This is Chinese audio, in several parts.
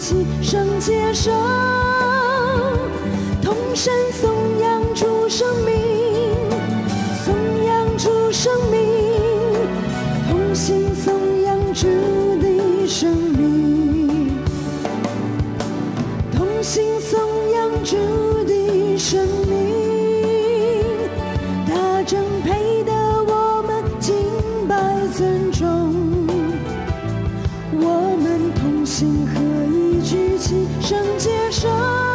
起圣洁手，同声颂扬主生命，颂扬主生命，同心颂扬主的生命，同心颂扬主的生命，他正配得我们敬拜尊重。我们同心合一举起圣洁手，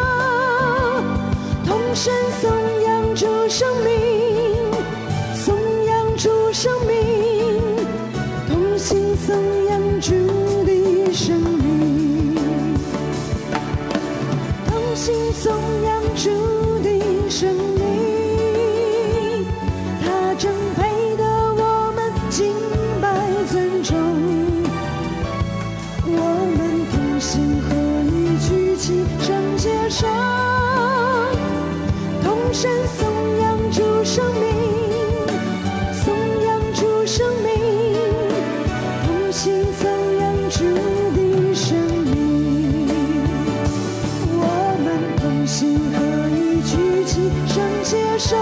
同声颂扬主生命，颂扬主生命，同心颂扬主的生命，同心颂扬主的生命，他正配得我们敬拜尊重。我们同心合一举起圣洁手，同声颂扬主生命，颂扬主生命，同心颂扬主的生命。我们同心合一举起圣洁手，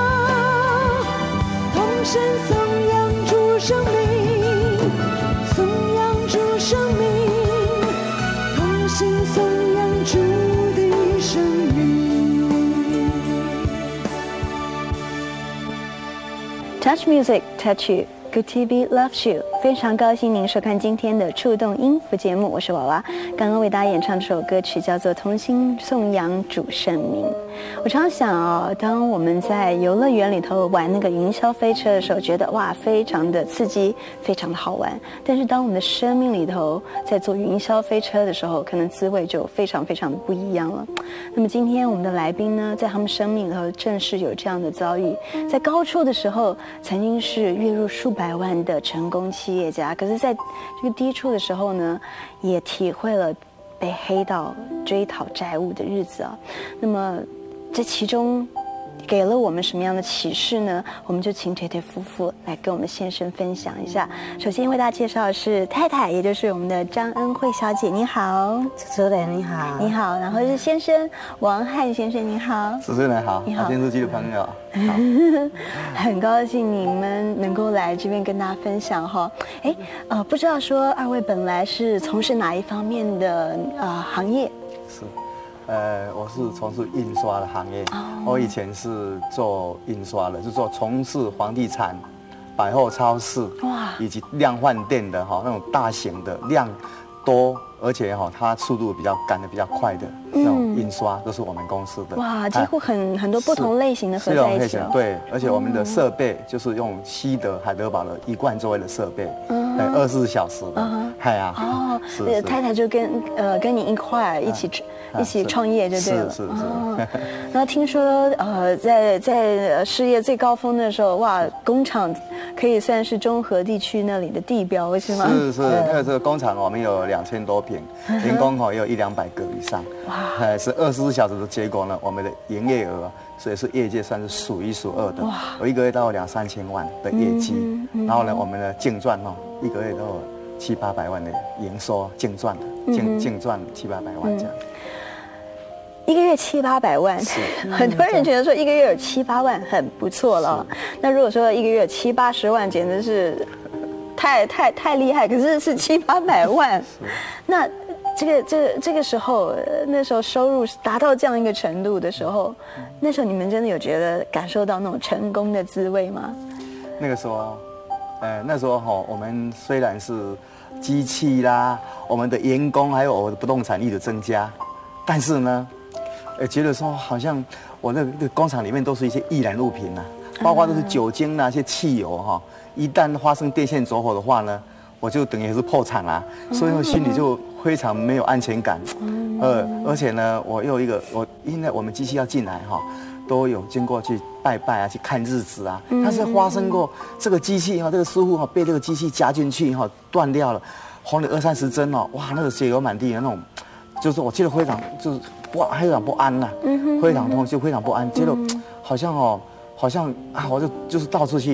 同声颂扬主生命，颂扬主生命，同心颂扬主的生命。Touch Music Touch You Good TV Loves You， 非常高兴您收看今天的触动音符节目，我是娃娃。刚刚为大家演唱这首歌曲叫做《同心颂扬主圣名》。我常想哦，当我们在游乐园里头玩那个云霄飞车的时候，觉得哇，非常的刺激，非常的好玩。但是当我们的生命里头在坐云霄飞车的时候，可能滋味就非常非常的不一样了。那么今天我们的来宾呢，在他们生命里头正是有这样的遭遇，在高处的时候曾经是月入数百万的成功企业家，可是在这个低处的时候呢，也体会了被黑道追讨债务的日子啊。那么这其中给了我们什么样的启示呢？我们就请这对夫妇来跟我们先生分享一下。首先为大家介绍的是太太，也就是我们的张恩惠小姐，你好。 主持人你好。 你好。然后是先生王汉先生，你好。 主持人好。你好。电视机的朋友。 很高兴你们能够来这边跟大家分享哈。不知道说二位本来是从事哪一方面的行业？ 是。我是从事印刷的行业。我以前是做印刷的，就从事房地产、百货超市，以及量贩店的那种大型的量多，而且它速度比较赶的比较快的那种印刷，都是我们公司的。 哇，几乎很多不同类型的合在一起。 对，而且我们的设备就是用西德海德堡的一贯作业的设备，24小时的。 太太就跟你一块一起创业就对了。 是。 那听说在事业最高峰的时候，哇，工厂可以算是中和地区那里的地标，是吗？ 是，这个工厂我们有2000多平，员工也有100-200个以上。哇，是24小时的结果呢，我们的营业额所以是业界算是数一数二的。哇，我一个月到2-3千万的业绩，然后呢，我们的净赚一个月都有700-800万的营收，净赚700-800万这样。 一个月700-800万，很多人觉得说一个月有7-8万很不错了。那如果说一个月有70-80万，简直是太厉害。可是是700-800万，那这个时候，那时候收入达到这样一个程度的时候，那时候你们真的有觉得感受到那种成功的滋味吗？ 那个时候，那时候我们虽然是机器啦，我们的员工还有我的不动产一直增加，但是呢，觉得说好像我那个工厂里面都是一些易燃物品呐，包括都是酒精一些汽油一旦发生电线走火的话呢，我就等于是破产啦，所以我心里就非常没有安全感。而且呢，因为我们机器要进来都有经过去拜拜啊，去看日子啊。但是发生过这个机器这个师傅被这个机器加进去断掉了，红了20-30针哇，那个血流满地的那种，就是我记得非常就是非常不安呐，非常痛，就非常不安。结果好像我就是到处去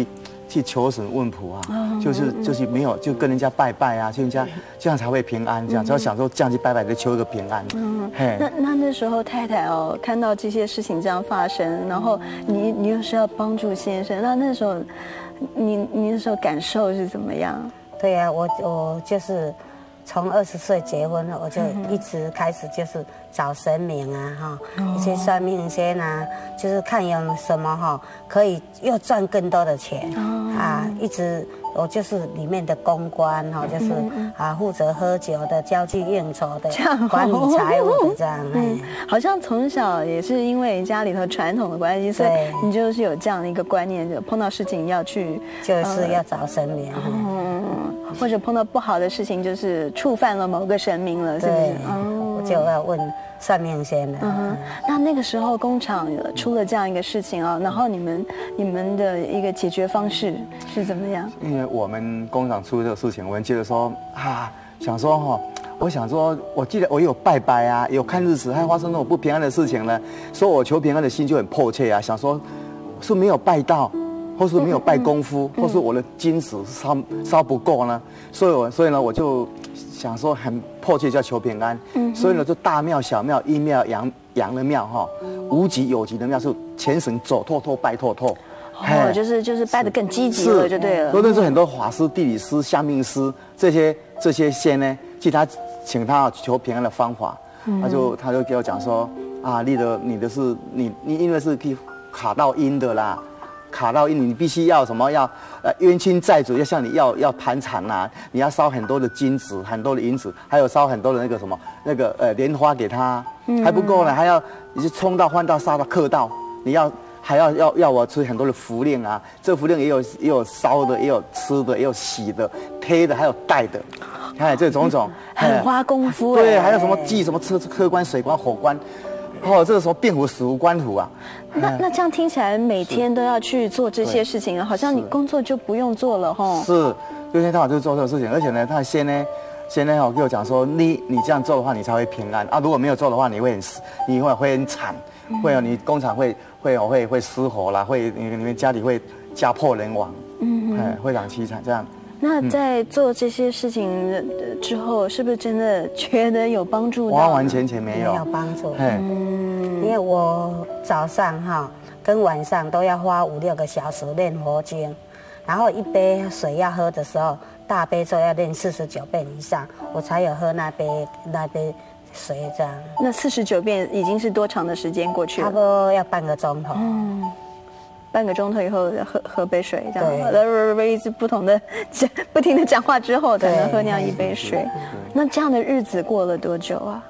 去求神问卜啊，就是没有就跟人家拜拜啊，就人家这样才会平安，这样只要想说这样去拜拜就求一个平安。 那时候太太哦看到这些事情这样发生，然后你又是要帮助先生，那时候你那时候感受是怎么样？ 对呀，我就是从20岁结婚了，我就一直开始就是找神明啊一些算命先啊，就是看有什么可以又赚更多的钱一直我就是里面的公关就是负责喝酒的、交际应酬的、管理财务的这样。 好像从小也是因为家里头传统的关系，所以你就是有这样的一个观念，就碰到事情要去， 就是要找神明。 或者碰到不好的事情，就是触犯了某个神明了，是不是？ 我就要问算命先了。 那个时候工厂出了这样一个事情然后你们的一个解决方式是怎么样？ 因为我们工厂出这个事情，我们觉得说想说我想说，我记得我有拜拜啊，有看日子，还发生那种不平安的事情呢，所以我求平安的心就很迫切啊，想说是没有拜到。或是没有拜功夫，或是我的金子烧不够呢，所以呢，我就想说很迫切就要求平安，所以呢，就大庙、小庙、阴庙、阳的庙无极有极的庙是全省走透透拜透透， 就是拜得更积极了就对了。 都认识很多法师、地理师、相命师这些仙呢，请他求平安的方法，他就给我讲说你的是你因为是可以卡到阴的啦。卡到阴，你必须要什么？要冤亲债主要向你要盘缠啊！你要烧很多的金子、很多的银子，还有烧很多的莲花给他，还不够呢，还要你是冲到、换到、杀到、克到，还要我吃很多的符令啊！这符令也有烧的，也有吃的，也有洗的、贴的，还有戴的，这种种很花功夫。 对，还有什么祭什么客官、水官、火官。这个时候变虎死无官虎啊！ 那这样听起来，每天都要去做这些事情好像你工作就不用做了是，就天到晚就做这个事情，而且呢，他先呢给我讲说，你这样做的话，你才会平安啊！如果没有做的话，你会很惨，你工厂会失火啦，你们家里会家破人亡，会很凄惨这样。 那在做这些事情之后，是不是真的觉得有帮助？ 完完全全没有帮助。因为我早上跟晚上都要花5、6个小时练佛经，然后一杯水要喝的时候，大悲咒要练49遍以上，我才有喝那杯水这样。 那49遍已经是多长的时间过去了？ 差不多要半个钟头。 半个钟头以后喝杯水，这样一直不停的讲话之后才能喝那样一杯水。那这样的日子过了多久啊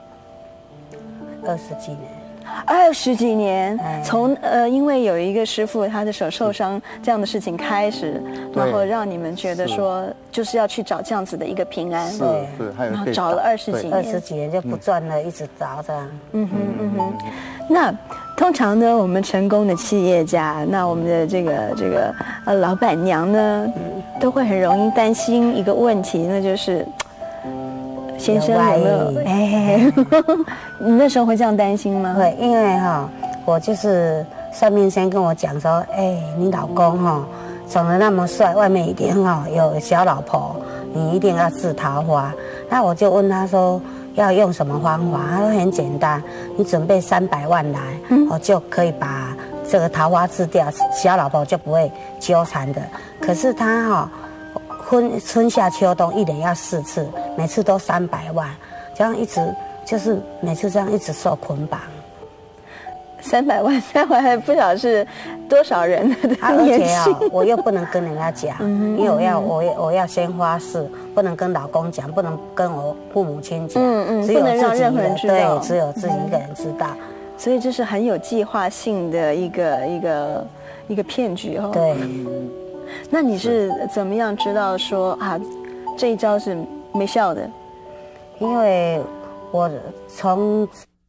？20几年。 20几年，从因为有一个师傅他的手受伤这样的事情开始，然后让你们觉得说就是要去找这样子的一个平安。 是， 然后找了20几年就不赚了，一直找这样。 那通常呢，我们成功的企业家，那我们的这个老板娘呢，都会很容易担心一个问题，那就是先生有没有？你那时候会这样担心吗？ 会，因为我就是算命先跟我讲说，你老公长得那么帅，外面一定有小老婆，你一定要治桃花。那我就问他说，要用什么方法？他说很简单，你准备300万来，我就可以把这个桃花治掉，小老婆就不会纠缠的。可是他春夏秋冬1年要4次，每次都300万，这样一直就是每次这样一直受捆绑。 300万还不晓得是多少人的年薪，我又不能跟人家讲，因为我要先发誓，不能跟老公讲，不能跟我父母亲讲， 不能让任何人知道， 对，只有自己一个人知道。 所以这是很有计划性的一个骗局对。 那你是怎么样知道说这一招是没效的？ 因为我从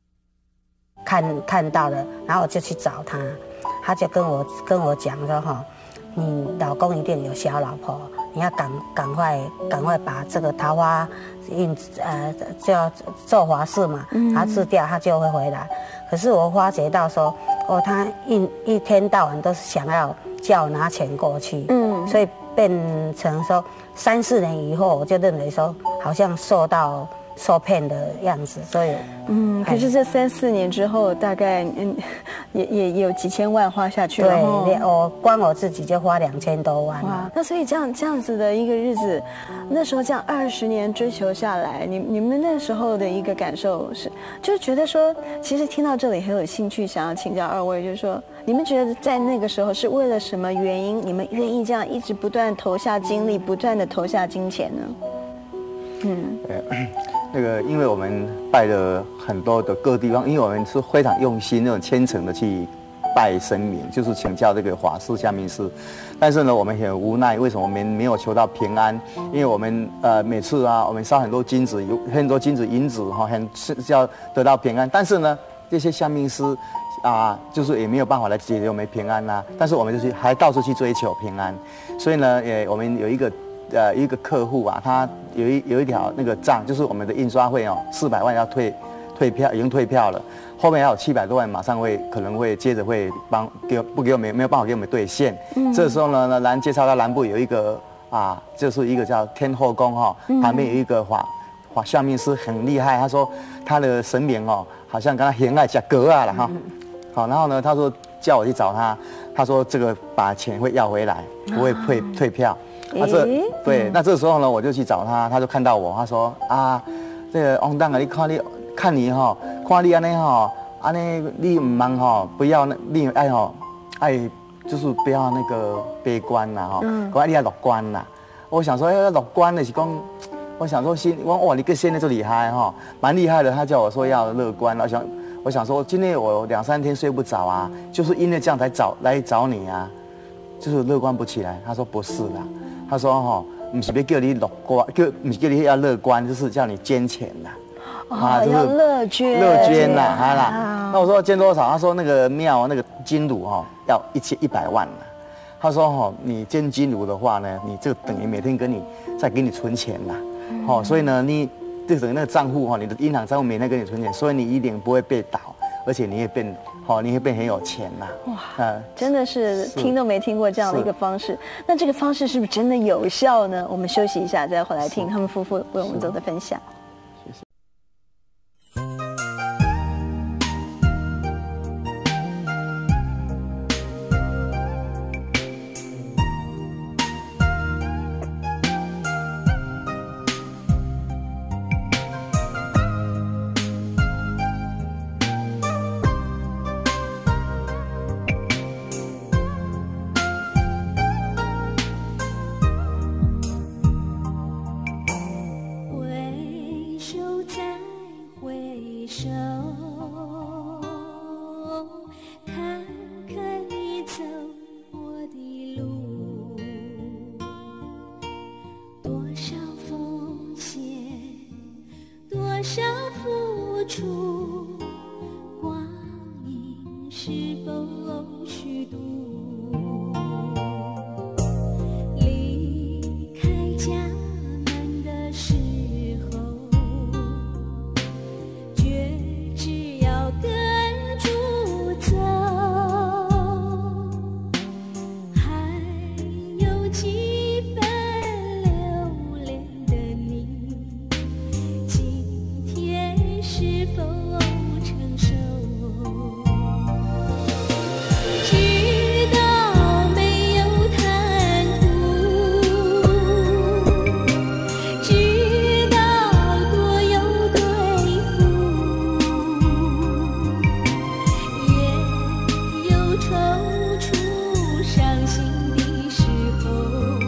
看到了，然后我就去找他，他就跟我讲说你老公一定有小老婆，你要赶快把这个桃花运就要做法事嘛，他治掉他就会回来。可是我发觉到说他一天到晚都是想要叫我拿钱过去，所以变成说3、4年以后，我就认为说好像受骗的样子，所以可是这3、4年之后，大概也有几千万花下去了。 对，我光我自己就花2000多万。 哇，那所以这样子的一个日子，那时候这样20年追求下来，你们那时候的一个感受是，就觉得说，其实听到这里很有兴趣，想要请教2位，就是说，你们觉得在那个时候是为了什么原因，你们愿意这样一直不断投下精力，不断的投下金钱呢？ 那个，因为我们拜了很多的各地方，因为我们是非常用心、那种虔诚的去拜神明，就是请教这个法师、下面师。但是呢，我们很无奈，为什么我们没有求到平安？因为我们每次啊，我们烧很多金子，有很多金子、银子哈，是要得到平安。但是呢，这些下面师啊，就是也没有办法来解决我们平安呐。但是我们就是还到处去追求平安，所以呢，我们有一个客户啊，他有一条那个账，就是我们的印刷费哦，400万要退票，已经退票了，后面还有700多万，马上可能会接着会不给我们，没有办法给我们兑现。这时候呢，介绍到南部有一个就是一个叫天后宫哈，旁边有一个法相命师很厉害，他说他的神明哦，好像跟他偏爱加格啊了哈。好，然后呢，他说叫我去找他，他说这个把钱会要回来，不会退票。对，那这时候呢，我就去找他，他就看到我，他说这个王当啊，看你哈，看你安尼哈，安尼你唔忙哈，不要你爱就是不要那个悲观呐哈，讲你要乐观呐。我想说乐观的是讲，我想说哇，你个现在就厉害哈，蛮厉害的。他叫我说要乐观，我想说今天我2、3天睡不着啊，就是因为这样才来找你啊，就是乐观不起来。他说不是啦。他说不是要叫你乐观，不是叫你要乐观，就是叫你捐钱啦。 要乐捐啦，那我说捐多少？他说那个庙那个金炉要100万啦。他说你捐金炉的话呢，你这等于每天再给你存钱啦。所以呢，你这等于那个账户你的银行账户每天给你存钱，所以你一定不会被倒，而且你会变很有钱啦。 哇，真的是听都没听过这样的一个方式。那这个方式是不是真的有效呢？我们休息一下，再回来听他们夫妇为我们做的分享。 踌躇伤心的时候。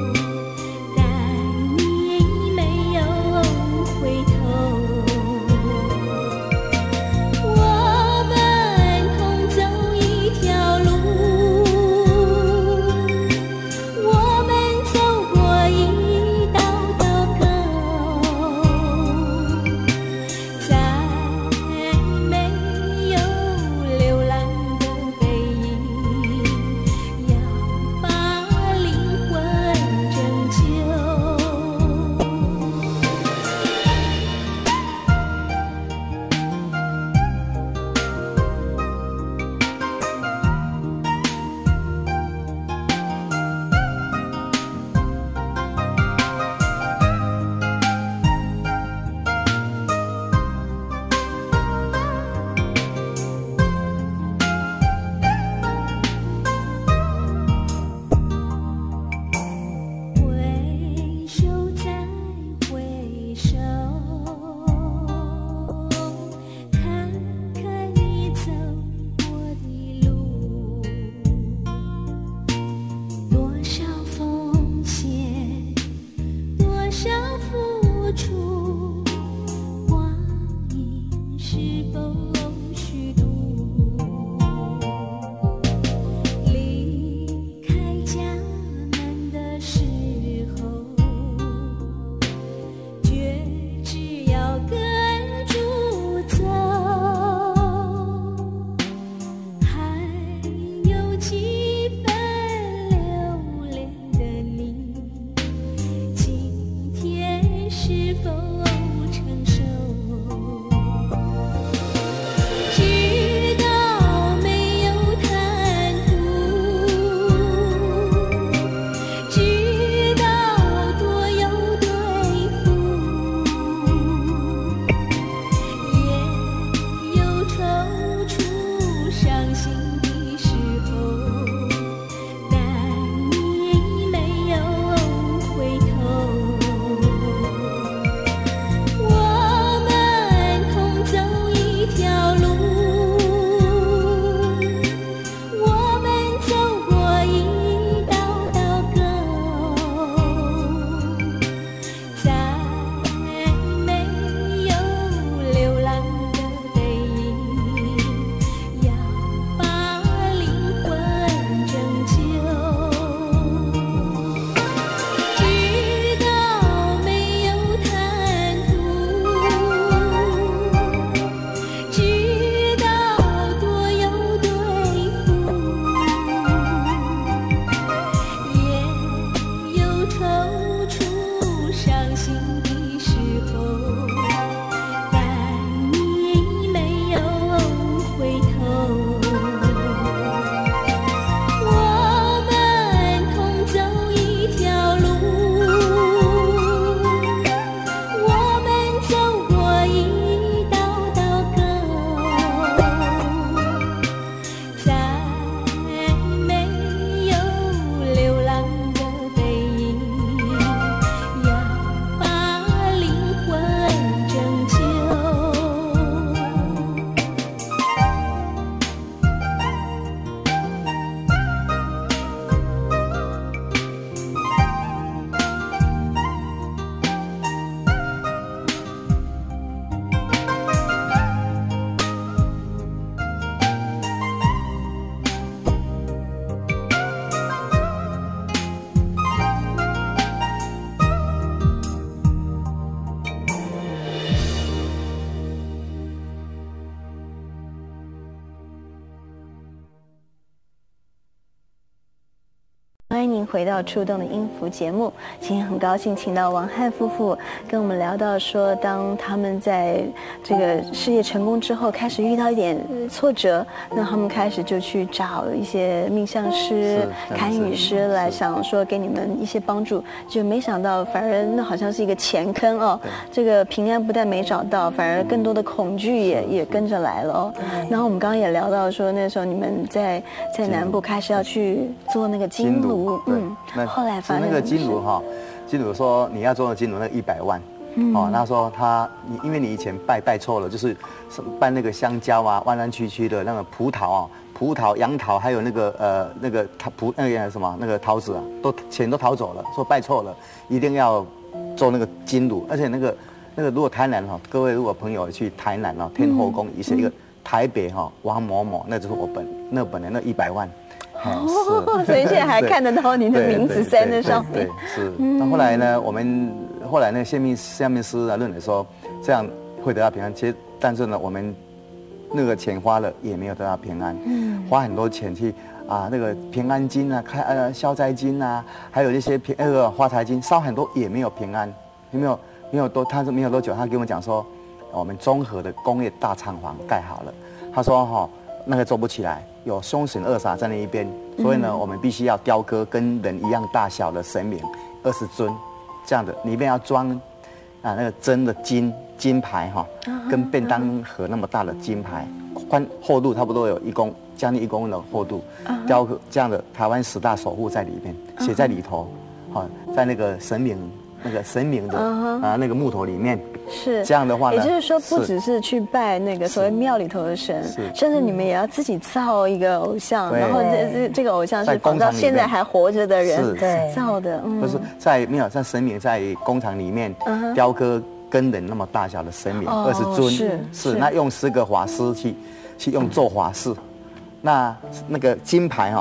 欢迎您回到触动的音符节目。今天很高兴请到王翰夫妇跟我们聊到说，当他们在这个事业成功之后，开始遇到一点挫折，那他们开始就去找一些命相师、堪舆师来想说给你们一些帮助，就没想到反而那好像是一个钱坑哦。这个平安不但没找到，反而更多的恐惧也跟着来了哦。然后我们刚刚也聊到说，那时候你们在南部开始要去做那个金炉。 那后来发现那个金炉哈，金炉说你要做的金炉那100万，哦，他说因为你以前拜错了，就是办那个香蕉啊，弯弯曲曲的那个葡萄啊，葡萄、杨桃，还有那个那个什么那个桃子啊，钱都逃走了，说拜错了，一定要做那个金炉，而且那个如果台南哈，各位如果朋友去台南哦，天后宫也是一个台北哈王某某，那就是我本人那100万。 哦，所以现在还看得到你的名字在那上面。 对，是。那后来呢？我们后来那下面师啊认为说，这样会得到平安。其实，但是呢，我们那个钱花了也没有得到平安。花很多钱去那个平安金啊、消灾金啊，还有一些发财金，烧很多也没有平安，没有多。他说没有多久，他跟我讲说，我们综合的工业大厂房盖好了。他说那个做不起来。有凶神恶煞在那一边，所以呢，我们必须要雕刻跟人一样大小的神明20尊，这样的里面要装那个真的金牌哈，跟便当盒那么大的金牌，厚度差不多有将近1公分的厚度，雕刻这样的台湾10大守护在里面，写在里头，在那个神明的那个木头里面。 是这样的话呢， 也就是说，不只是去拜那个所谓庙里头的神，甚至你们也要自己造一个偶像，然后这个偶像是仿照现在还活着的人造的， 就是在神明在工厂里面雕刻跟人那么大小的神明20尊，是那用10个法师去用做法事，那个金牌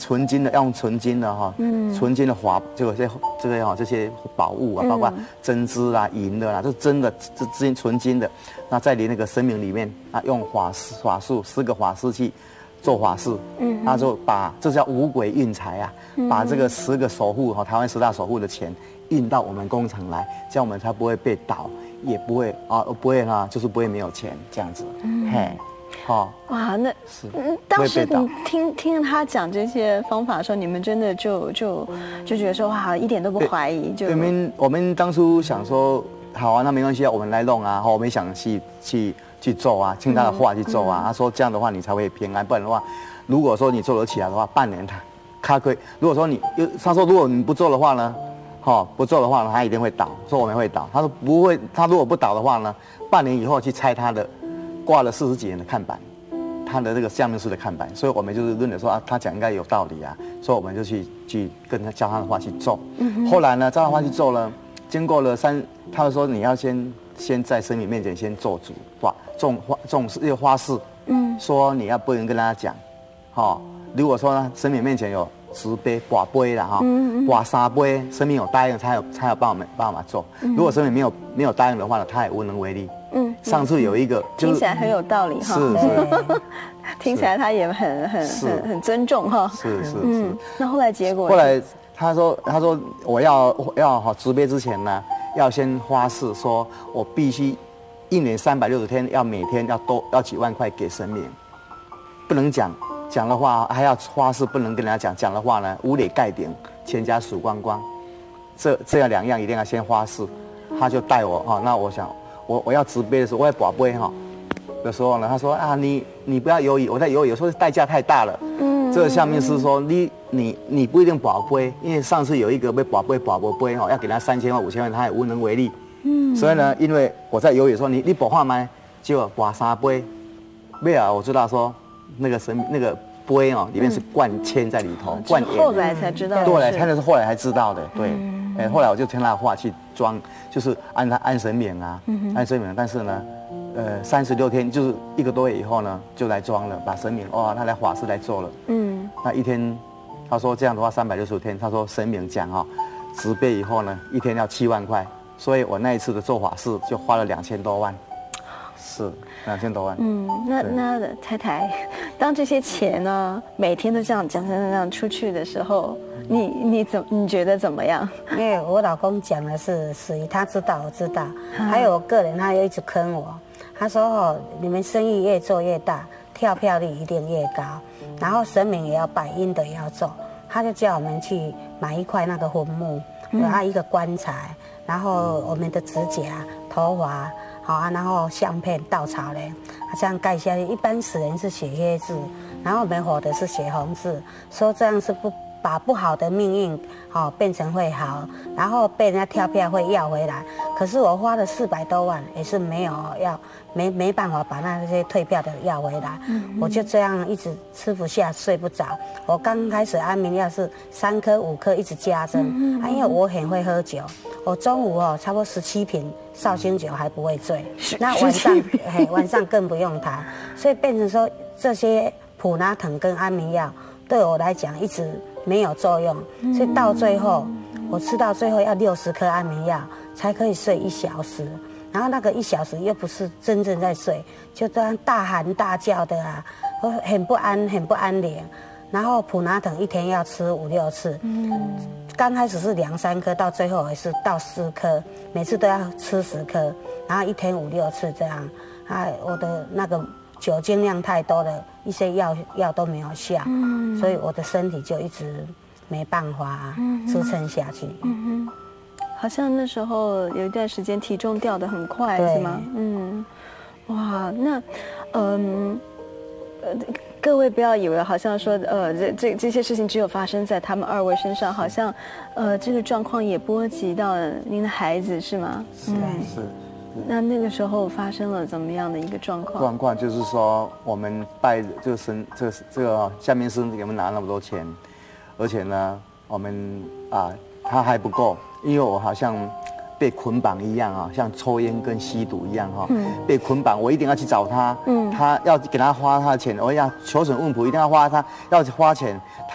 纯金的，要用纯金的哈，纯金的这些宝物啊，包括针织啦、银的啦，这真的这纯金的，那在你那个神明里面啊，用法术10个法师去做法事，他就把这叫五鬼运财啊，把这个10个守护台湾10大守护的钱运到我们工厂来，这样我们才不会被倒，也不会就是不会没有钱这样子，嘿。 哇，那是当时你听他讲这些方法的时候，你们真的就觉得说哇，一点都不怀疑。 我们当初想说，好啊，那没关系啊，我们来弄啊，我们想去做啊，听他的话去做啊。他说这样的话你才会平安，不然的话，如果说你做得起来的话，半年他可以。如果说他说如果你不做的话呢，不做的话呢，他一定会倒，说我们会倒。他说不会，他如果不倒的话呢，半年以后去拆他的。挂了40几年的看板，他的这个相面师的看板，所以我们就是认为说啊，他讲应该有道理啊，所以我们就去跟他教他的话去做。后来呢，照他的话去做了，经过了他说你要先在神明面前先做主，种一个花式，说你要不能跟他讲，如果说呢神明面前有10杯、8杯啦8、3杯，神明有答应，才有帮我们做。如果神明没有答应的话呢，他也无能为力。上次有一个听起来很有道理哈，是，听起来他也很尊重哈， 是。 那后来结果？ 后来他说我要植杯之前呢，要先发誓说，我必须1年360天要每天要几万块给神明，不能讲的话还要发誓，不能跟人家讲的话呢，屋里盖顶，全家数光光，这样2样一定要先发誓。他就带我那我想。我要植杯的时候，我要拔杯的时候呢，他说啊，你不要犹豫，我在犹豫，有时候代价太大了。这个下面是说你不一定拔杯，因为上次有一个被拔杯要给他3000万5000万，他也无能为力。所以呢，因为我在犹豫说你拔话吗？就拔3杯，没有，我知道说那个杯里面是灌铅在里头，灌盐。 后来才知道。 对，他那是后来才知道的，对。后来我就听他的话去装，就是安神明啊，安神明。但是呢，36天就是1个多月以后呢，就来装了，把神明他来法事来做了。那一天，他说这样的话365天，他说神明讲植杯以后呢，一天要7万块，所以我那一次的做法事就花了2000多万。是2000多万。 那太太，当这些钱呢每天都这样出去的时候，你觉得怎么样？ 因为我老公讲的是属于他知道我知道，还有我个人他又一直坑我，他说你们生意越做越大，跳票率一定越高，然后神明也要拜，阴的也要做，他就叫我们去买一块那个坟墓，一个棺材，然后我们的指甲、头发。然后相片、稻草人，这样盖下去。一般死人是写黑字，然后我们活的是写红字，说这样是把不好的命运变成会好，然后被人家跳票会要回来。可是我花了400多万，也是没办法把那些退票的要回来。我就这样一直吃不下、睡不着。我刚开始安眠药是3颗、5颗一直加增，因为我很会喝酒，我中午差不多17瓶绍兴酒还不会醉，那晚上更不用谈，所以变成说这些普拿疼跟安眠药对我来讲一直没有作用，所以到最后我吃到最后要60颗安眠药才可以睡1小时，然后那个1小时又不是真正在睡，就这样大喊大叫的我很不安宁。然后普拿疼一天要吃5、6次，刚开始是2、3颗，到最后也是到4颗，每次都要吃10颗，然后一天5、6次这样。我的那个酒精量太多了，一些药都没有效，所以我的身体就一直没办法支撑下去。 好像那时候有一段时间体重掉得很快，是吗？哇，那各位不要以为好像说这些事情只有发生在他们2位身上，好像这个状况也波及到您的孩子，是吗？ 是。 那个时候发生了怎么样的一个状况？ 状况就是说，我们拜这个下面是给我们拿那么多钱，而且呢，我们他还不够，因为我好像被捆绑一样像抽烟跟吸毒一样被捆绑，我一定要去找他，他要给他花他的钱，我要求神问卜，一定要花他要花钱，他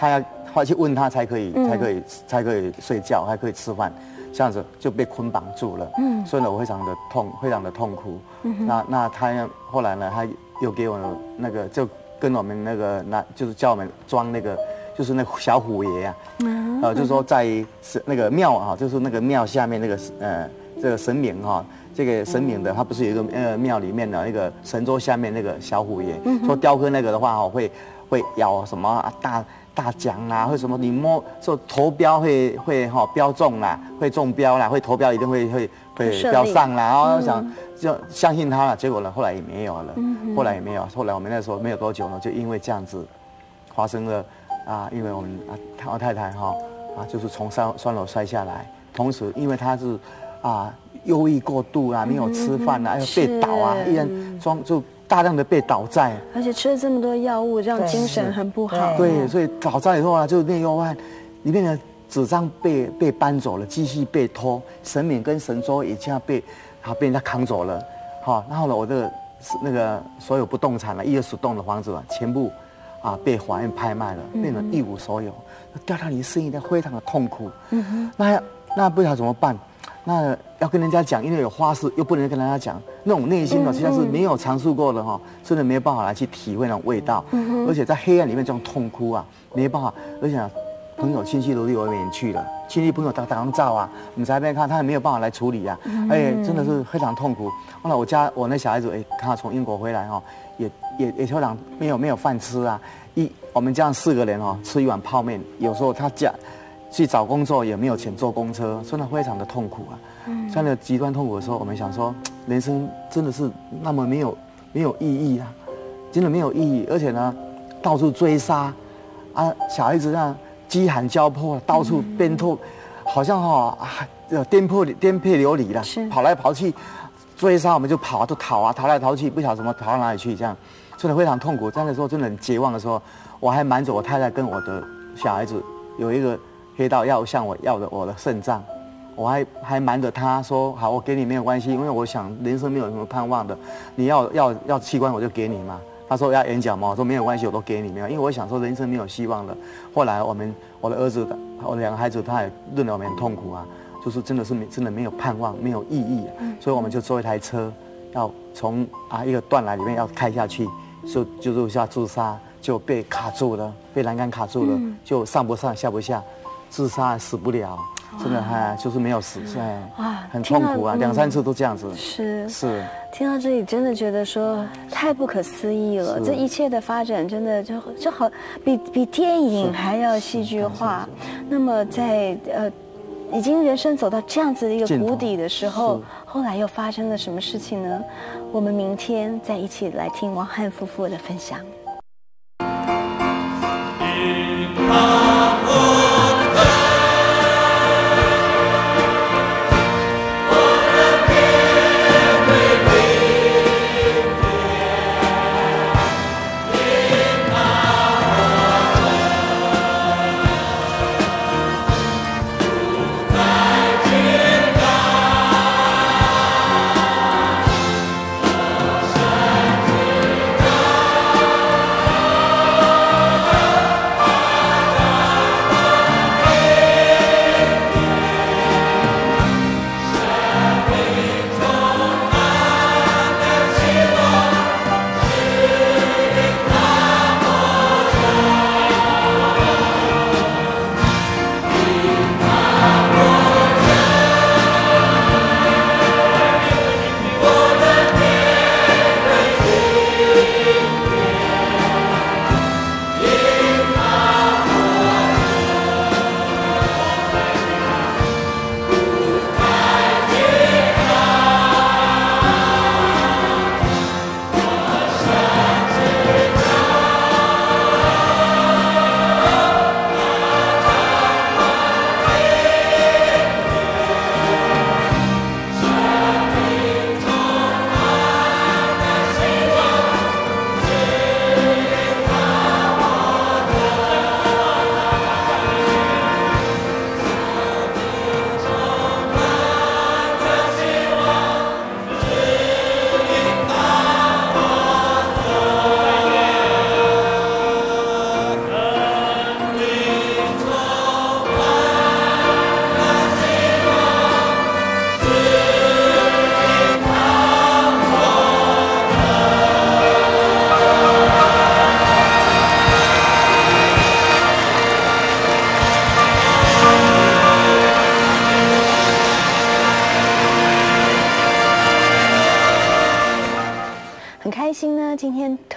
要去问他才可以睡觉，还可以吃饭，这样子就被捆绑住了。所以呢，我非常的痛，非常的痛苦。那他后来呢，他又给我那个就跟我们那个就是叫我们装那个。就是那个小虎爷啊，就是说在那个庙啊，就是那个庙下面那个这个神明哈，这个神明的他不是有一个庙里面的那个神桌下面那个小虎爷，说雕刻那个的话哈会咬什么大奖啦，或什么你摸说投标会标中啦，会中标啦，会投标一定会标上啦，然后想就相信他了，结果呢后来也没有了，后来也没有，后来我们那时候没有多久呢，就因为这样子发生了。因为我们我太太就是从3楼摔下来，同时因为她是忧郁过度没有吃饭又被倒医院就大量的被倒在， 而且吃了这么多药物，这样精神很不好。 对，所以倒在以后就内忧外患，里面的纸张被搬走了，机器被偷，神明跟神桌已经被人家扛走了，然后呢，我那个所有不动产了，120栋的房子全部。被法院拍卖了，变成一无所有，掉到你生意的非常的痛苦。那不知道怎么办，那要跟人家讲，因为有花事，又不能跟人家讲，那种内心实际上是没有尝试过的真的没有办法来去体会那种味道。而且在黑暗里面这种痛哭没办法，而且朋友亲戚都离我远去了，亲戚朋友打光照你在那边看，他也没有办法来处理真的是非常痛苦。后来我那小孩子他从英国回来也突然没有饭吃我们这样4个人吃一碗泡面，有时候他去找工作也没有钱坐公车，真的非常的痛苦在那极端痛苦的时候，我们想说，人生真的是那么没有意义真的没有意义，而且呢，到处追杀小孩子这样饥寒交迫，到处奔突，好像颠沛流离了，跑来跑去。追杀我们就跑就逃逃来逃去，不晓得怎么逃到哪里去，这样真的非常痛苦。在那时候真的很绝望的时候，我还瞒着我太太跟我的小孩子，有一个黑道要向我要我的肾脏，我还瞒着他说好，我给你没有关系，因为我想人生没有什么盼望的，你要器官我就给你嘛。他说要眼角膜，我说没有关系，我都给你没有，因为我想说人生没有希望了。后来我的儿子，我的2个孩子，他也认得我们很痛苦就是真的没有盼望，没有意义所以我们就坐一台车，要从一个断崖里面要开下去，就下自杀，就被卡住了，被栏杆卡住了，就上不上下不下，自杀死不了，真的就是没有死，很痛苦2、3次都这样子。是。 听到这里，真的觉得说太不可思议了。这一切的发展，真的就好比电影还要戏剧化。那么在已经人生走到这样子的一个谷底的时候，后来又发生了什么事情呢？我们明天再一起来听王翰夫妇的分享。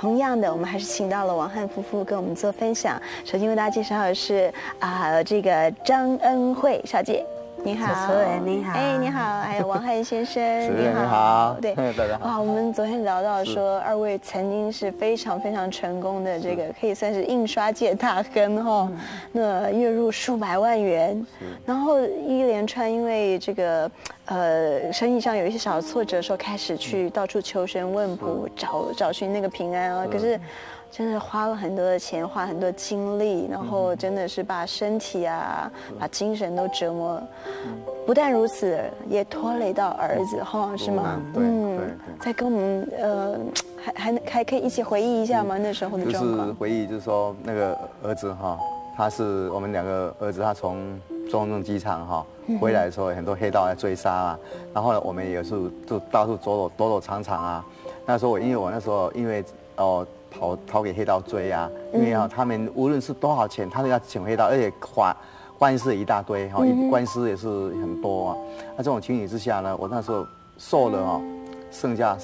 同样的，我们还是请到了王翰夫妇跟我们做分享。首先为大家介绍的是这个张恩惠小姐。你好， 主持人你好， 哎，你好，还有王翰先生， 你好， 对， 大家好。 哇，我们昨天聊到说，二位曾经是非常非常成功的，这个可以算是印刷界大亨哈，那月入数百万元，然后一连串因为这个生意上有一些小挫折的时候，开始去到处求神问卜，找寻那个平安啊，可是。真的花了很多的钱，花很多精力，然后真的是把身体啊、把精神都折磨。不但如此，也拖累到儿子哈，是吗？ 对。 再跟我们还可以一起回忆一下吗？那时候的状况。 就是回忆，就是说那个儿子哈，他是我们2个儿子，他从中正机场哈回来的时候，很多黑道来追杀啊。然后呢，我们也是就到处躲藏啊。那时候因为我那时候逃给黑道追啊，因为他们无论是多少钱，他都要请黑道，而且官司一大堆官司也是很多啊。那这种情形之下呢，我那时候瘦了剩下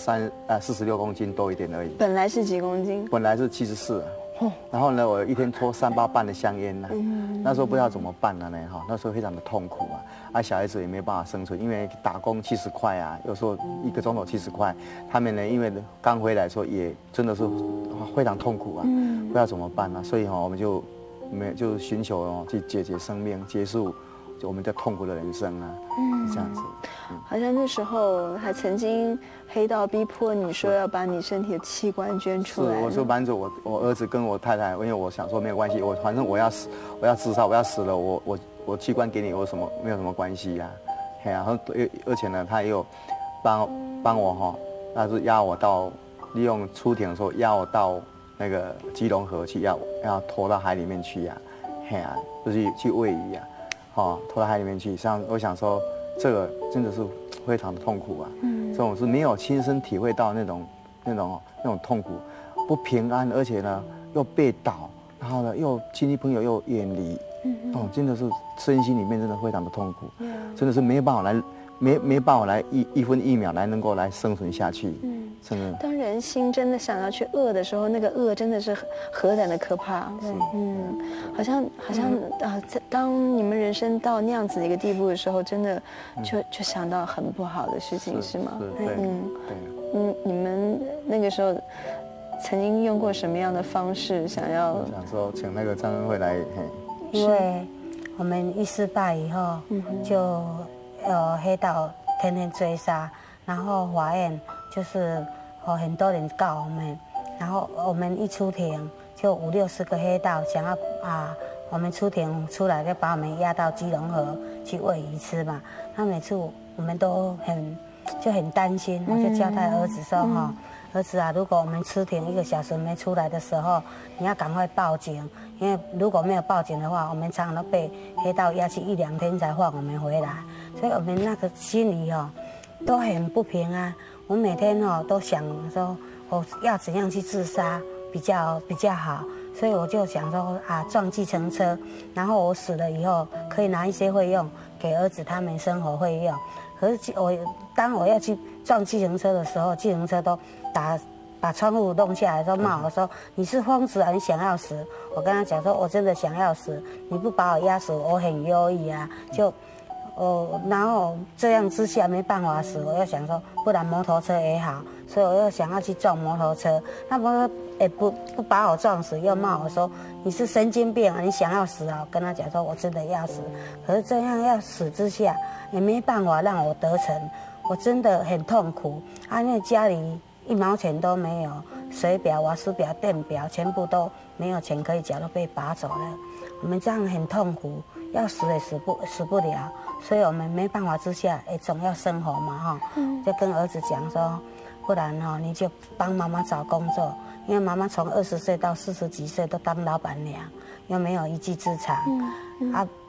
46公斤多一点而已。 本来是几公斤？ 本来是74。然后呢，我一天抽3包半的香烟呢，那时候不知道怎么办了呢那时候非常的痛苦小孩子也没办法生存，因为打工70块啊，有时候1个钟头70块，他们呢因为刚回来的时候也真的是非常痛苦不知道怎么办所以我们就寻求去解决生命，结束我们的痛苦的人生这样子。 好像那时候还曾经黑道逼迫你说要把你身体的器官捐出来。 是，我说瞒着我儿子跟我太太，因为我想说没有关系，反正我要自杀，我要死了，我器官给你没有什么关系而且呢，他也有帮我他是利用出庭的时候押我到那个基隆河去，要拖到海里面去就是去喂鱼拖到海里面去。像我想说，这个真的是非常的痛苦这种是没有亲身体会到那种痛苦，不平安，而且呢又被倒，然后呢又亲戚朋友又远离，真的是身心里面真的非常的痛苦，真的是没办法来一分一秒能够来生存下去，真的。 当人心真的想要去恶的时候，那个恶真的是何等的可怕。好像当你们人生到那样子的一个地步的时候，真的就想到很不好的事情，是吗？对。你们那个时候曾经用过什么样的方式想说请那个张恩惠来？ 因为我们一失败以后，就黑道天天追杀，然后法院就是很多人告我们，然后我们一出庭就50-60个黑道想要我们出庭出来就把我们押到基隆河去喂鱼吃嘛。那每次我们都很担心，我就交代儿子说儿子如果我们出庭1个小时没出来的时候，你要赶快报警，因为如果没有报警的话，我们常常都被黑道押去1-2天才放我们回来，所以我们那个心里都很不平安。我每天都想说我要怎样去自杀比较好，所以我就想说撞计程车，然后我死了以后可以拿一些费用给儿子他们生活费用。可是当我要去撞计程车的时候，计程车都把窗户弄下来，说骂我说你是疯子你想要死。我跟他讲说我真的想要死，你不把我压死我很忧郁然后这样之下没办法死，我又想说不然摩托车也好，所以我又想要去撞摩托车。那摩托也不把我撞死，又骂我说你是神经病你想要死我跟他讲说我真的要死，可是这样要死之下也没办法让我得逞，我真的很痛苦因为家里1毛钱都没有，水表、瓦斯表、电表全部都没有钱可以缴，都被拔走了。我们这样很痛苦，要死也死不了，所以我们没办法之下总要生活嘛就跟儿子讲说，不然你就帮妈妈找工作，因为妈妈从20岁到40几岁都当老板娘，又没有一技之长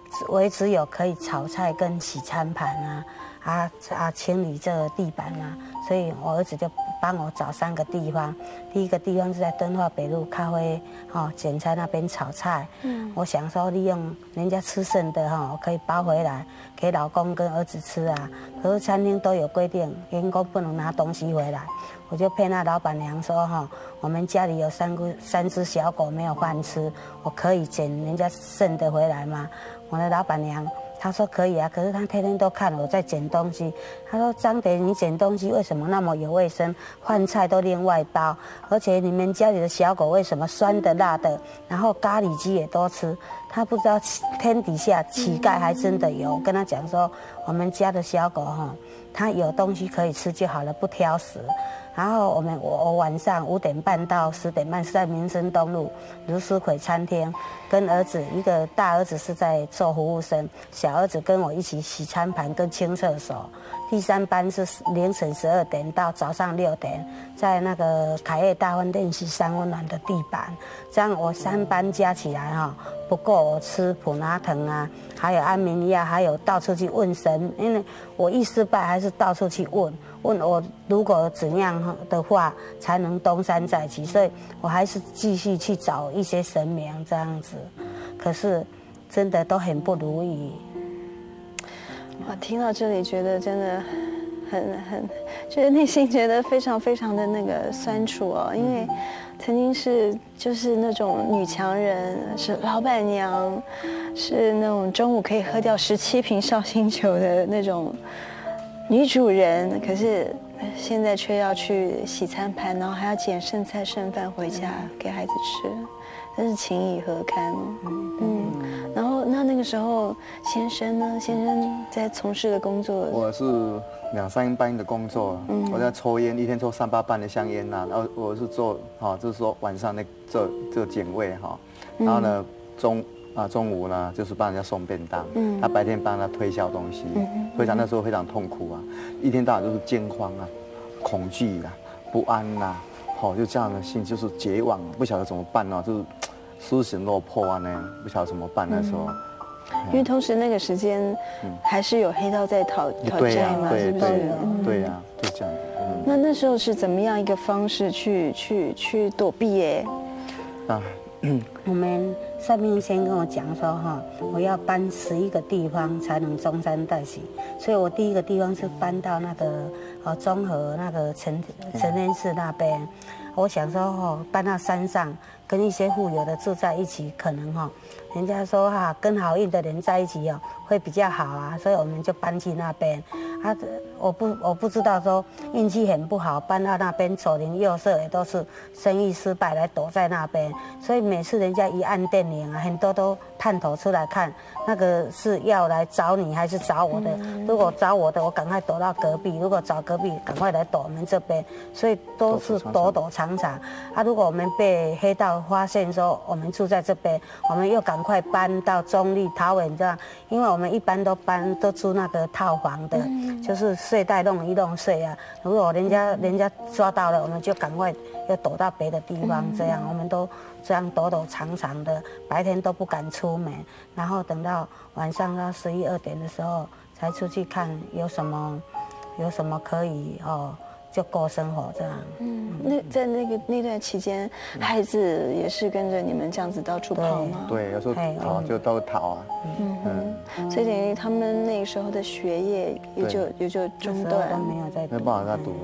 我也只有可以炒菜跟洗餐盘清理这个地板啊，所以我儿子就帮我找3个地方。第一个地方是在敦化北路咖啡剪菜那边炒菜。我想说利用人家吃剩的我可以包回来给老公跟儿子吃啊。可是餐厅都有规定，员工不能拿东西回来。我就骗那老板娘说我们家里有3只小狗没有饭吃，我可以捡人家剩的回来吗？我的老板娘她说可以啊，可是她天天都看我在捡东西。她说张德，你捡东西为什么那么有卫生？饭菜都另外包，而且你们家里的小狗为什么酸的辣的，然后咖喱鸡也都吃？她不知道天底下乞丐还真的有。我跟她讲说，我们家的小狗它有东西可以吃就好了，不挑食。然后我晚上5点半到10点半是在民生东路如斯葵餐厅，跟儿子，一个大儿子是在做服务生，小儿子跟我一起洗餐盘跟清厕所。第3班是凌晨12点到早上6点，在那个凯悦大饭店洗3温暖的地板。这样我3班加起来不够我吃普拿疼啊，还有安眠药，还有到处去问神，因为我一失败还是到处去问我如果怎样的话才能东山再起，所以我还是继续去找一些神明这样子，可是真的都很不如意。 我听到这里觉得真的就是内心觉得非常非常的那个酸楚因为曾经就是那种女强人，是老板娘，是那种中午可以喝掉17瓶绍兴酒的那种女主人，可是现在却要去洗餐盘，然后还要捡剩菜剩饭回家给孩子吃，真是情何以堪然后那个时候先生呢？先生在从事的工作， 我是2、3班的工作，我在抽烟，一天抽3、8瓣的香烟然后我是做就是说晚上做警卫然后呢中午呢就是帮人家送便当，他白天帮他推销东西，非常那时候非常痛苦一天到晚都是惊慌恐惧不安就这样的心就是绝望，不晓得怎么办就是失魂落魄不晓得怎么办那时候。 因为同时那个时间还是有黑道在讨债嘛，是不是？ 对呀，就这样。 那时候是怎么样一个方式去躲避耶？ 我们算命先跟我讲说我要搬11个地方才能中山再起，所以我第一个地方是搬到那个中和那个承天寺那边。我想说搬到山上，跟一些富有的住在一起，可能人家说跟好运的人在一起会比较好所以我们就搬去那边。我不知道说运气很不好，搬到那边左邻右舍也都是生意失败来躲在那边，所以每次人家一按电铃很多都探头出来看，那个是要来找你还是找我的？如果找我的，我赶快躲到隔壁；如果找隔壁，赶快来躲我们这边。所以都是躲藏如果我们被黑道发现说我们住在这边，我们又赶快搬到中立、桃园这样，因为我们一般都住那个套房的，就是睡袋弄一弄睡如果人家抓到了，我们就赶快又躲到别的地方，这样我们都这样躲藏的，白天都不敢出门，然后等到晚上到11、2点的时候才出去看有什么可以就过生活这样。 在那段期间，孩子也是跟着你们这样子到处跑吗？ 对，有时候逃就都逃所以等于他们那个时候的学业也就中断， 没办法再读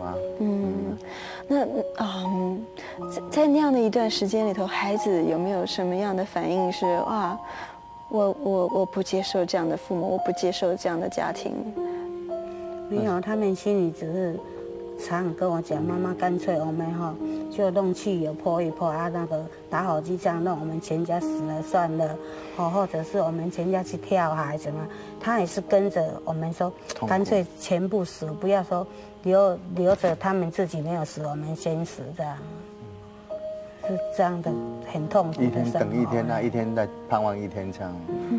在那样的一段时间里头，孩子有没有什么样的反应是我不接受这样的父母，我不接受这样的家庭？ 没有，他们心里只是常跟我讲，妈妈干脆我们就弄汽油泼一泼那个打火机这样弄，我们全家死了算了或者是我们全家去跳海什么，他也是跟着我们说，干脆全部死，不要说留着他们自己没有死，我们先死这样，是这样的，很痛苦的生活。一天等一天一天在盼望一天这样。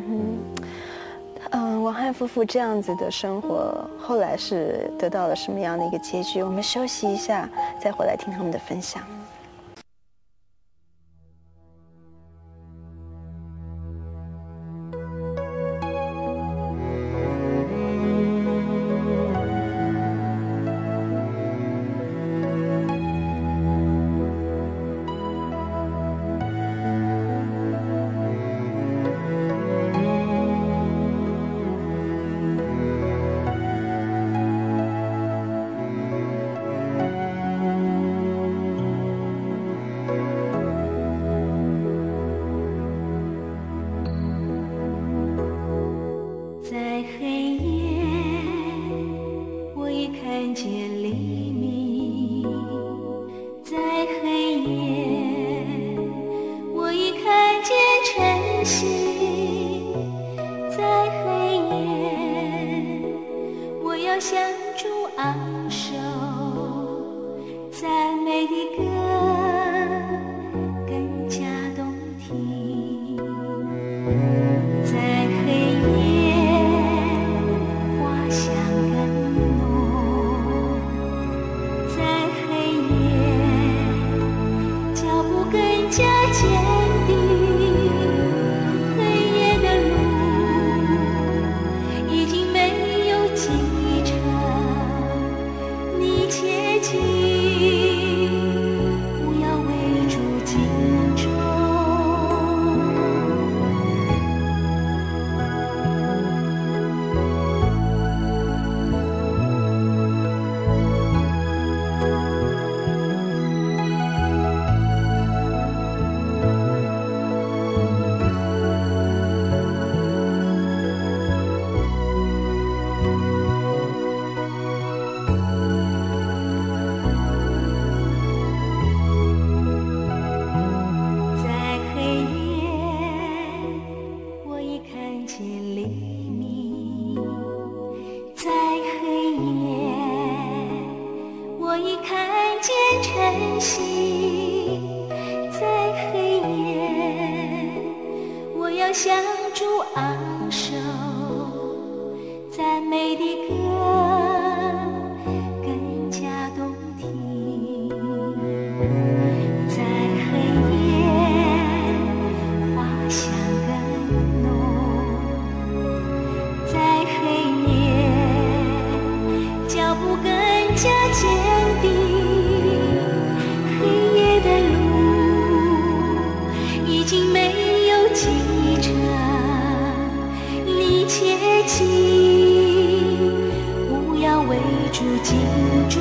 王汉夫妇这样子的生活，后来是得到了什么样的一个结局？我们休息一下，再回来听他们的分享。 要相助昂首，赞美的歌更加动听。在黑夜，花香更浓；在黑夜，脚步更加坚定。黑夜的路已经没有几程，你切记不要围住荆州。在黑夜，我已看见黎明；在黑夜，我已看见晨曦；在黑夜，我要相助昂首，赞美的歌更加动听。在黑夜，花香更浓；在黑夜，脚步更加坚定。黑夜的路已经没有几程，你切记不要围住荆州。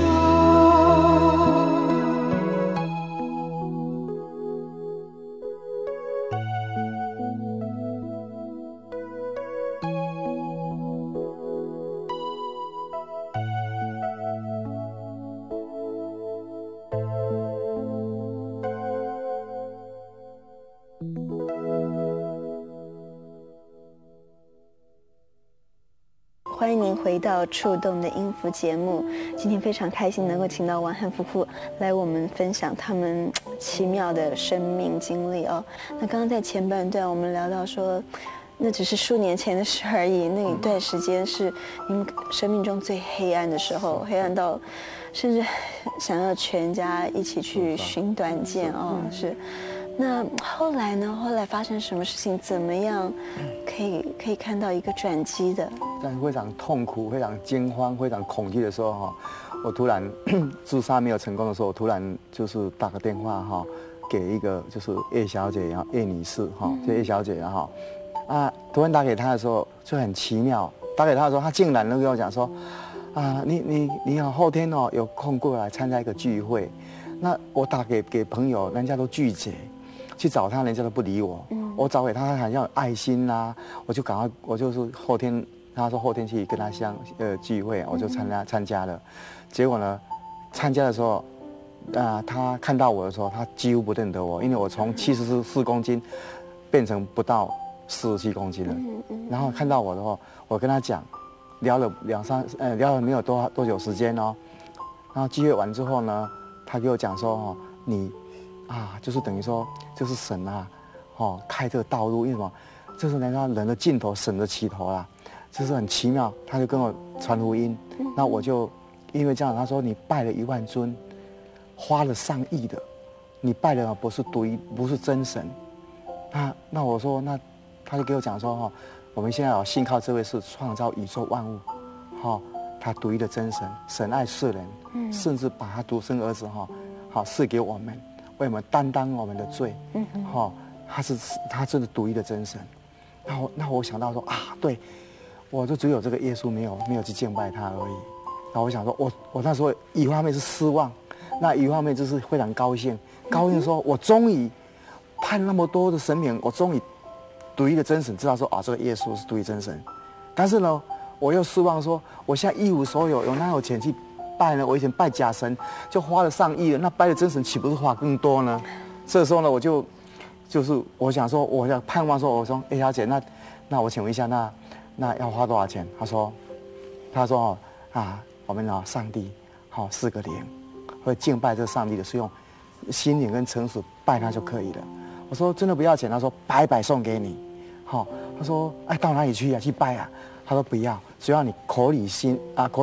欢迎您回到触动的音符节目。今天非常开心能够请到王汉夫妇来我们分享他们奇妙的生命经历哦。那刚刚在前半段我们聊到说，那只是数年前的事而已，那一段时间是你们生命中最黑暗的时候，黑暗到甚至想要全家一起去寻短见哦。是。那后来呢？后来发生什么事情？怎么样可以看到一个转机的？ 在非常痛苦、非常惊慌、非常恐惧的时候哈，我突然自杀没有成功的时候，我突然就是打个电话哈，给一个就是叶小姐，然后叶女士哈，就叶小姐哈，突然打给她的时候就很奇妙，打给她的时候，她竟然能跟我讲说，你好，后天哦有空过来参加一个聚会，那我打给朋友，人家都拒绝。去找他，人家都不理我。我找给他，他好像有爱心啦，我就赶快，我就是后天，他说后天去跟他聚会，我就参加了。结果呢，参加的时候，他看到我的时候，他几乎不认得我，因为我从74公斤变成不到47公斤了。然后看到我的话，我跟他讲，聊了聊了没有多久时间哦。然后聚会完之后呢，他给我讲说哦，你。就是等于说，就是神啊，开这个道路，因为什么？就是人家人的尽头，神的起头啦，就是很奇妙。他就跟我传福音，那我就因为这样，他说你拜了1万尊，花了上亿的，你拜的不是不是真神。那我说那，他就给我讲说我们现在信靠这位是创造宇宙万物，他独一的真神，神爱世人，甚至把他独生儿子赐给我们。为我们担当我们的罪，他真的独一的真神。那我想到说对，我就只有这个耶稣没有去敬拜他而已。然后我想说，我那时候一方面是失望，那一方面就是非常高兴说，我终于盼那么多的神明，我终于独一的真神知道说这个耶稣是独一真神。但是呢，我又失望说，我现在一无所有，哪有钱去拜呢？我以前拜假神就花了上亿了，那拜的真神岂不是花更多呢？这时候呢，我就是我想说，我想盼望说，我说小姐，那我请问一下，那要花多少钱？他说我们上帝4个灵，会敬拜这上帝的是用心灵跟诚实拜他就可以了。我说真的不要钱，他说白白送给你。他说到哪里去啊？去拜啊？他说不要，只要你口里信，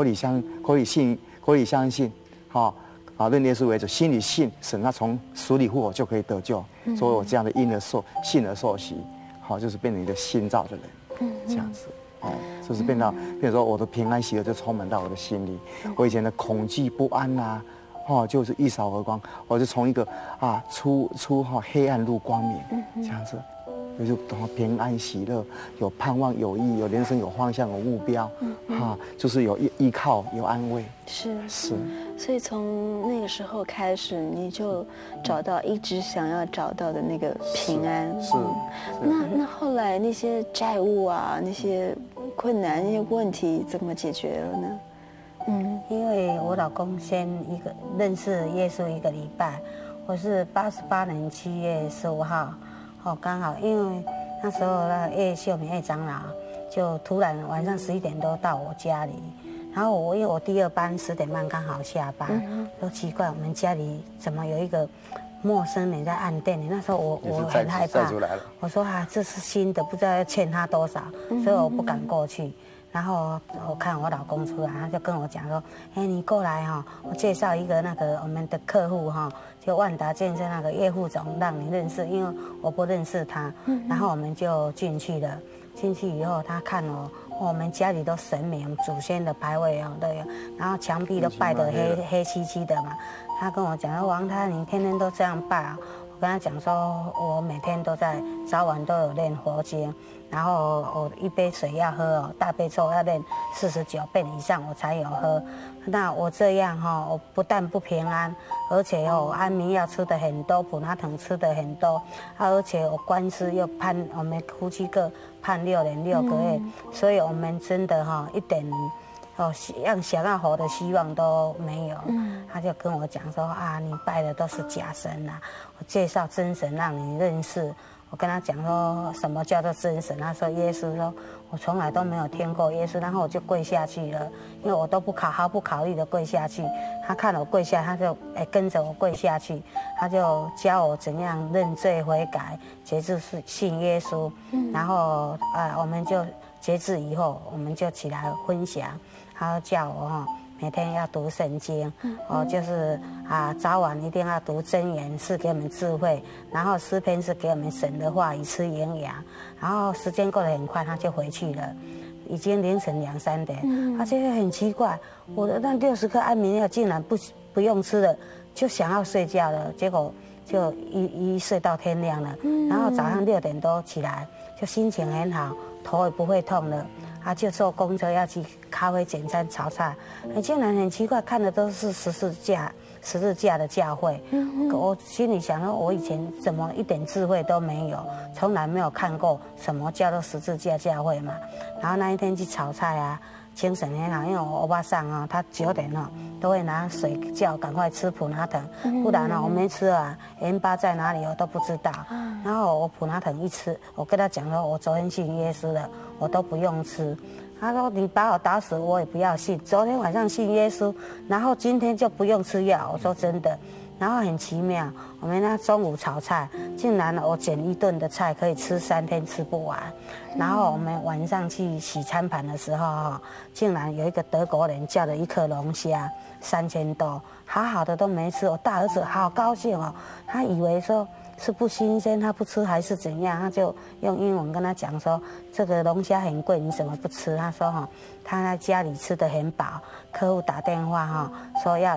认耶稣为主，心里信，神他从死里复活就可以得救。所以我这样的信而受洗，就是变成一个新造的人，这样子。就是变成说我的平安喜乐就充满到我的心里，我以前的恐惧不安就是一扫而光，我就从一个出黑暗入光明，这样子，就是平安喜乐，有盼望，有意义，有人生，有方向，有目标，就是有依靠，有安慰。 是。所以从那个时候开始，你就找到一直想要找到的那个平安。 是。 那后来那些债务那些困难、那些问题怎么解决了呢？ 因为我老公先认识耶稣1个礼拜，我是88年7月15号，刚好因为那时候那个叶秀敏叶长老就突然晚上11点多到我家里，然后因为我第2班10点半刚好下班，都奇怪我们家里怎么有一个陌生人在按电铃，那时候我很害怕，我说这是新的，不知道要欠他多少，所以我不敢过去。然后我看我老公出来，他就跟我讲说：“你过来我介绍一个我们的客户就万达健身那个叶副总让你认识，因为我不认识他。”然后我们就进去了。进去以后，他看我们家里都神明、祖先的牌位都有，然后墙壁都拜得黑漆漆的嘛。他跟我讲说：“王太，你天天都这样拜我跟他讲说，我每天都在早晚都有念佛经，然后我1杯水要喝大悲咒要念49遍以上我才有喝。那我这样我不但不平安，而且我安眠药吃的很多，普拿疼吃的很多，而且我官司又判我们夫妻各判6年6个月，所以我们真的一点想要活的希望都没有。他就跟我讲说你拜的都是假神我介绍真神让你认识。我跟他讲说什么叫做真神，他说耶稣，说我从来都没有听过耶稣，然后我就跪下去了，因为我都毫不考虑的跪下去。他看我跪下，他就跟着我跪下去，他就教我怎样认罪悔改，节制信耶稣，然后我们就节制以后，我们就起来分享，他叫我每天要读圣经，就是早晚一定要读箴言，是给我们智慧，然后诗篇是给我们神的话语吃营养，然后时间过得很快，他就回去了，已经凌晨2、3点，他觉得很奇怪，我的那60颗安眠药竟然不用吃了，就想要睡觉了，结果就一睡到天亮了，然后早上6点多起来，就心情很好，头也不会痛了。他就坐公车要去咖啡简餐炒菜，竟然很奇怪，看的都是十字架的教会。我心里想说，我以前怎么一点智慧都没有，从来没有看过什么叫做十字架教会嘛。然后那一天去炒菜精神很好，因为我欧巴桑他9点都会拿水叫赶快吃普拿疼，不然我没吃盐巴在哪里我都不知道。然后我普拿疼一吃，我跟他讲说，我昨天信耶稣了，我都不用吃。他说你把我打死我也不要信，昨天晚上信耶稣，然后今天就不用吃药。我说真的。然后很奇妙，我们那中午炒菜，竟然我捡1顿的菜可以吃3天吃不完。然后我们晚上去洗餐盘的时候竟然有一个德国人叫了1颗龙虾，3000多，好好的都没吃。我大儿子好高兴他以为说是不新鲜，他不吃还是怎样，他就用英文跟他讲说，这个龙虾很贵，你怎么不吃？他说他在家里吃得很饱，客户打电话说要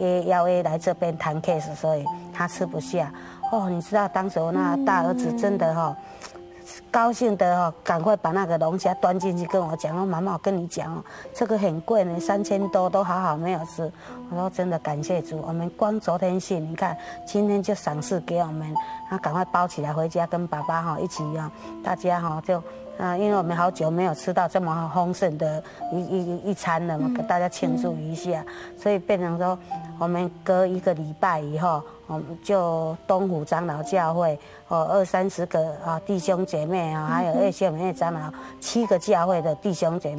A 来这边谈 case， 所以他吃不下。你知道当时我那大儿子真的高兴的赶快把那个龙虾端进去跟我讲妈妈我跟你讲这个很贵呢，3000多都好好没有吃。我说真的感谢主，我们光昨天信，你看今天就赏赐给我们，他赶快包起来回家跟爸爸一起大家就因为我们好久没有吃到这么丰盛的一餐了嘛，跟大家庆祝一下，所以变成说我们隔1个礼拜以后，我们就东湖长老教会20、30个弟兄姐妹还有叶秀美长老7个教会的弟兄姐妹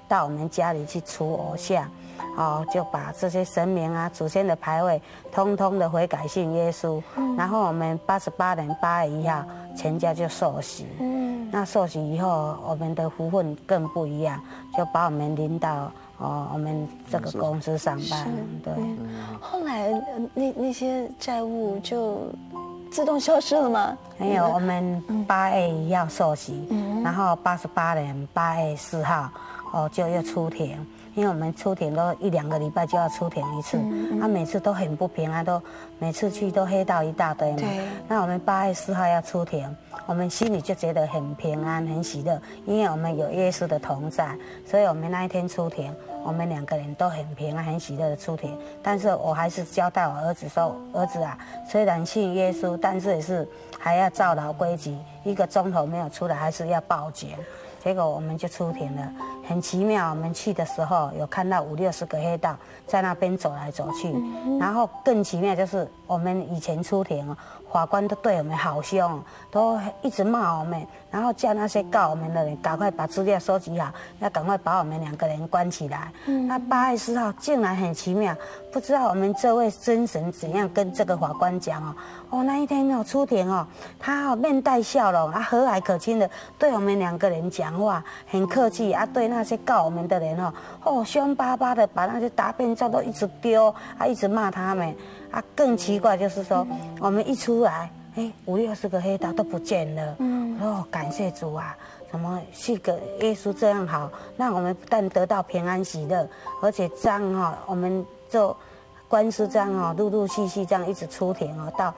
到我们家里去除偶像，就把这些神明啊、祖先的牌位，通通的悔改信耶稣。然后我们88年8月1号，全家就受洗。那受洗以后，我们的福分更不一样，就把我们领到我们这个公司上班。对。 后来那些债务就自动消失了吗？ 没有，我们8月1号受洗，然后88年8月4号，就又出庭。因为我们出庭都1、2个礼拜就要出庭一次，每次都很不平安，都每次去都黑道一大堆嘛。那我们8月4号要出庭，我们心里就觉得很平安、很喜乐，因为我们有耶稣的同在，所以我们那一天出庭，我们2个人都很平安、很喜乐的出庭。但是我还是交代我儿子说：“儿子啊，虽然信耶稣，但是也是还要照老规矩，1个钟头没有出来，还是要报警。”结果我们就出庭了，很奇妙。我们去的时候有看到50、60个黑道在那边走来走去，然后更奇妙就是我们以前出庭法官都对我们好凶，都一直骂我们，然后叫那些告我们的人赶快把资料收集好，要赶快把我们2个人关起来。那8月4号竟然很奇妙，不知道我们这位真神怎样跟这个法官讲那一天出庭他面带笑容和蔼可亲的对我们2个人讲话，很客气对那些告我们的人凶巴巴的把那些答辩状都一直丢一直骂他们更奇怪就是说我们一出来50、60个黑道都不见了。感谢主啊！怎么是个耶稣这样好，让我们不但得到平安喜乐，而且这样我们就官司这样陆陆续续这样一直出庭到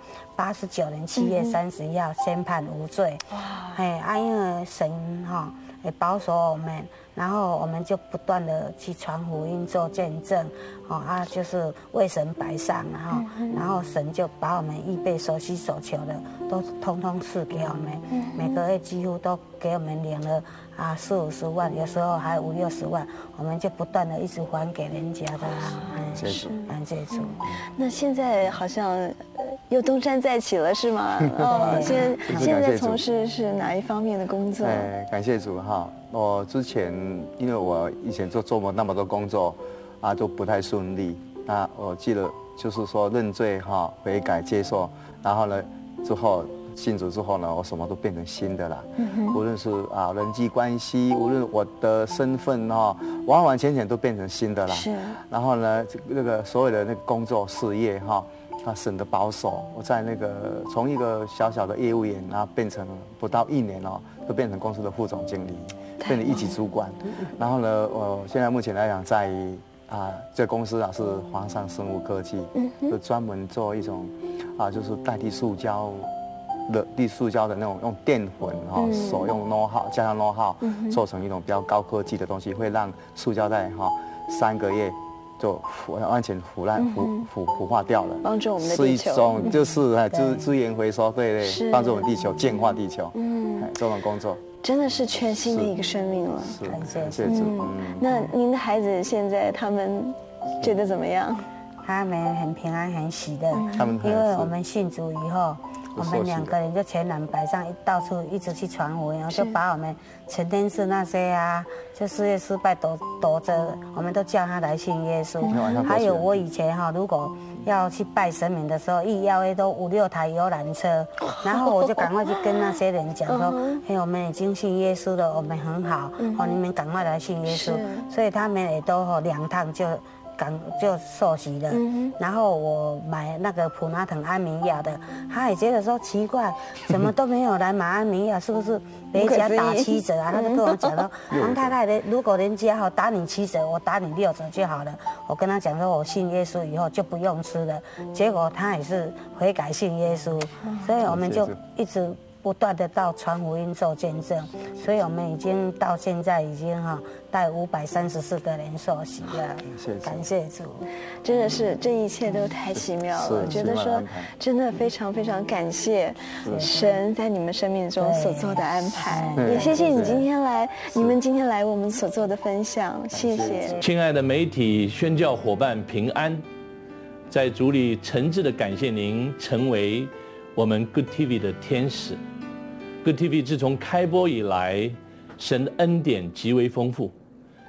89年7月31号宣判无罪。因为神也保守我们，然后我们就不断的去传福音做见证，就是为神摆上，然后神就把我们预备所需所求的都通通赐给我们，每个月几乎都给我们领了40、50万，有时候还50、60万，我们就不断的一直还给人家的。感谢主。 那现在好像又东山再起了，是吗？现在从事是哪一方面的工作？ 感谢主我之前因为我以前做那么多工作都不太顺利。那我记得就是说认罪悔改接受，然后呢之后信主之后呢，我什么都变成新的了。无论是人际关系，无论我的身份完完全全都变成新的了。是。然后呢，那个所有的那个工作事业神的保守，我在那个从一个小小的业务员，然后变成不到1年就变成公司的副总经理，变成1级主管。然后呢，我现在目前来讲在这公司是华上生物科技，就专门做一种就是代替塑胶的那种用淀粉手用 know how 加上 know how 做成一种比较高科技的东西，会让塑胶袋3个月就完全腐化掉了， 帮助我们的地球， 是一种就是资源回收，对，帮助我们地球净化地球，这种工作真的是全新的一个生命了。 感谢主。 那您的孩子现在他们觉得怎么样？ 他们很平安很喜乐，因为我们信主以后，我们2个人就全然摆上，到处一直去传福音，就把我们陈天士那些就事业失败躲着，我们都叫他来信耶稣。还有我以前如果要去拜神明的时候，一邀都5、6台游览车，然后我就赶快去跟那些人讲说，我们已经信耶稣了，我们很好，你们赶快来信耶稣。所以他们也都2趟就受洗了。然后我买那个普拿疼安眠药的，他也觉得说奇怪，怎么都没有来买安眠药，是不是别家打7折他就跟我讲说，王太太的，如果人家打你7折，我打你6折就好了。我跟他讲说，我信耶稣以后就不用吃了。结果他也是悔改信耶稣，所以我们就一直不断的到传福音做见证，所以我们已经到现在已经带534个人受洗了。感谢主， 真的是这一切都太奇妙了，觉得说真的非常非常感谢神在你们生命中所做的安排，也谢谢你们今天来我们所做的分享，谢谢。 亲爱的媒体宣教伙伴平安，在主里诚挚的感谢您成为我们 Good TV 的天使。Good TV 自从开播以来，神的恩典极为丰富，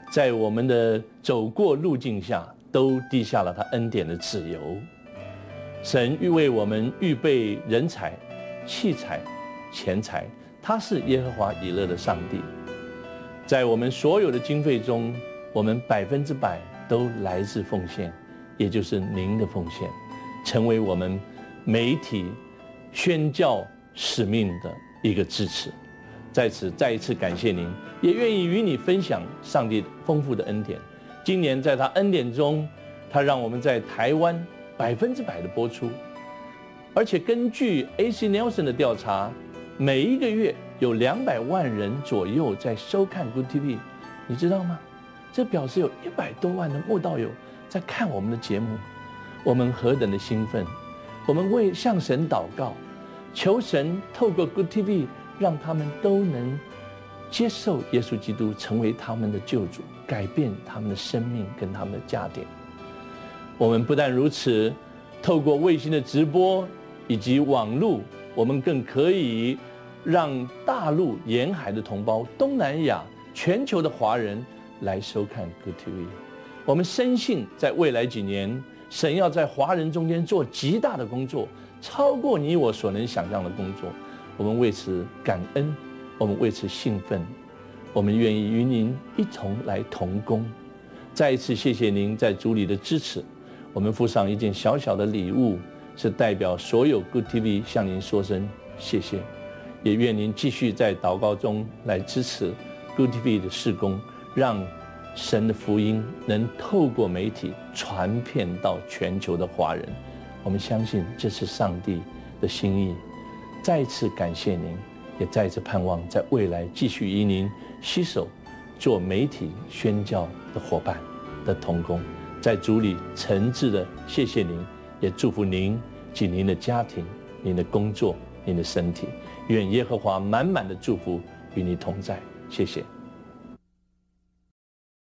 在我们的走过路径下，都滴下了他恩典的脂油。神预为我们预备人才、器材、钱财，他是耶和华以勒的上帝。在我们所有的经费中，我们100%都来自奉献，也就是您的奉献，成为我们媒体宣教使命的一个支持。在此再一次感谢您，也愿意与你分享上帝丰富的恩典。今年在他恩典中，他让我们在台湾100%的播出，而且根据 AC Nielsen 的调查，每一个月有200万人左右在收看 Good TV， 你知道吗？这表示有100多万的慕道友在看我们的节目，我们何等的兴奋！我们为向神祷告，求神透过 Good TV 让他们都能接受耶稣基督，成为他们的救主，改变他们的生命跟他们的家庭。我们不但如此，透过卫星的直播以及网络，我们更可以让大陆沿海的同胞、东南亚、全球的华人来收看 Good TV。我们深信，在未来几年，神要在华人中间做极大的工作，超过你我所能想象的工作。我们为此感恩，我们为此兴奋，我们愿意与您一同来同工。再一次谢谢您在主里的支持。我们附上一件小小的礼物，是代表所有 Good TV 向您说声谢谢，也愿您继续在祷告中来支持 Good TV 的事工，让神的福音能透过媒体传遍到全球的华人。我们相信这是上帝的心意。再一次感谢您，也再一次盼望在未来继续与您携手做媒体宣教的伙伴的同工。在主里诚挚的谢谢您，也祝福您及您的家庭、您的工作、您的身体。愿耶和华满满的祝福与你同在。谢谢。